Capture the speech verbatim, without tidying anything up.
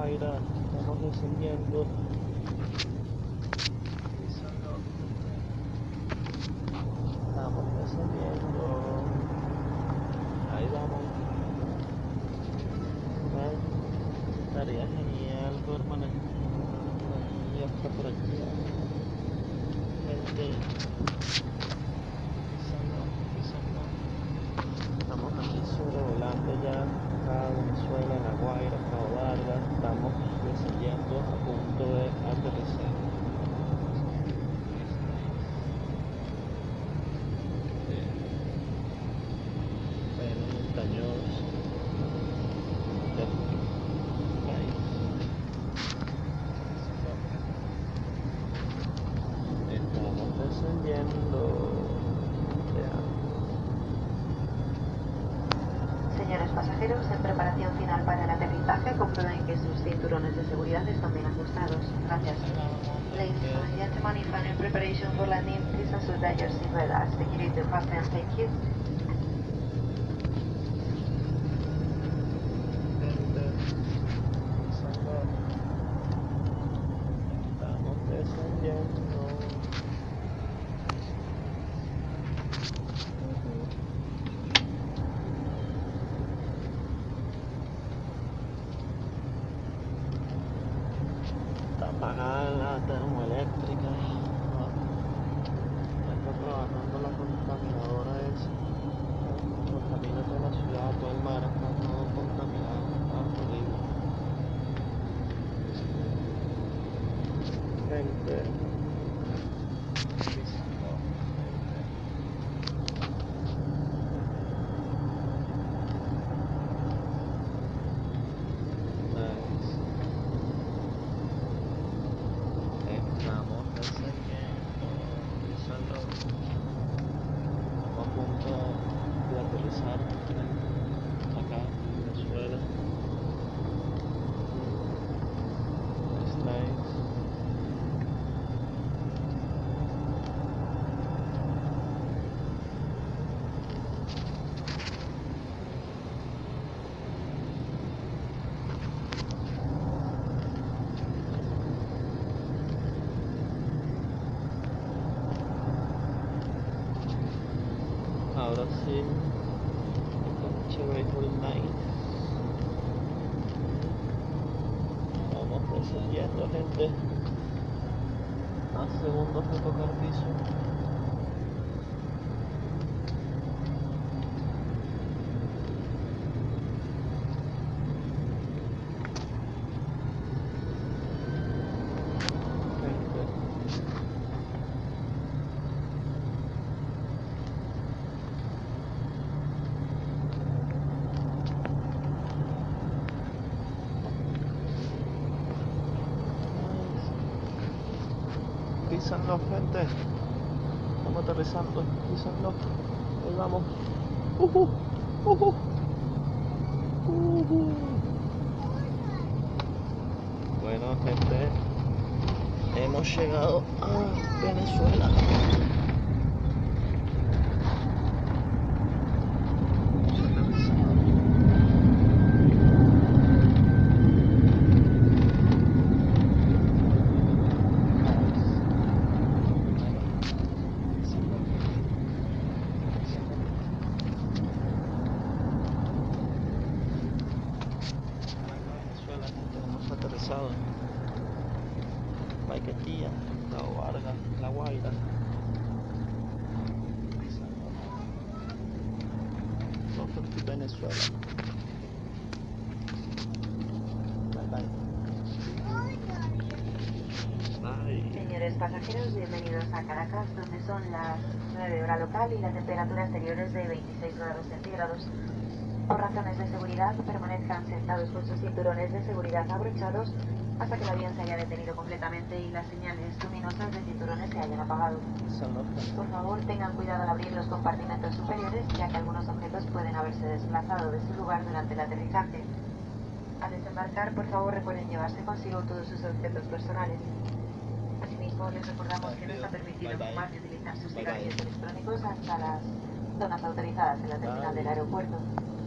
Guaira, estamos descendiendo. Estamos descendiendo. Ahí vamos. Bueno, estaría genial poder manejar y hasta por aquí. Gente, pisando, pisando. Estamos aquí sobrevolando ya acá Venezuela, La Guaira, Cabo Vargas. Estamos descendiendo a punto de aterrizar. Señores pasajeros, en preparación final para el aterrizaje, comprueben que sus cinturones de seguridad están bien ajustados. Gracias. Ladies and gentlemen, if I'm in preparation for landing, please ensure that your seatbelt are securely fastened. Thank you. Estamos descendiendo. Está apagada la termoeléctrica. Está trabajando la contaminadora esa. Contamina toda la ciudad, todo el mar, está todo contaminado. Está horrible. Gente. Estamos descendiendo, pisando. Estamos a punto de aterrizar acá en Venezuela. Es nice. Ahora sí, está chévere por el night. Vamos descendiendo, gente. A segundos de tocar piso. Písanlo, gente. Estamos aterrizando. Písanlo. Ahí vamos. Uh -huh. Uh -huh. Uh -huh. Bueno, gente. Hemos llegado a Venezuela. Aterrizado Maiquetía, Cabo Vargas, La Guaira. Welcome to Venezuela. Bye bye. Bye. Señores pasajeros, bienvenidos a Caracas, donde son las nueve hora local y la temperatura exterior es de veintiséis grados centígrados. Por razones de seguridad, permanezcan sentados con sus cinturones de seguridad abrochados hasta que el avión se haya detenido completamente y las señales luminosas de cinturones se hayan apagado. Por favor, tengan cuidado al abrir los compartimentos superiores, ya que algunos objetos pueden haberse desplazado de su lugar durante el aterrizaje. Al desembarcar, por favor, recuerden llevarse consigo todos sus objetos personales. Asimismo, les recordamos que no está permitido fumar ni utilizar sus cigarrillos electrónicos hasta las zonas autorizadas en la terminal del aeropuerto.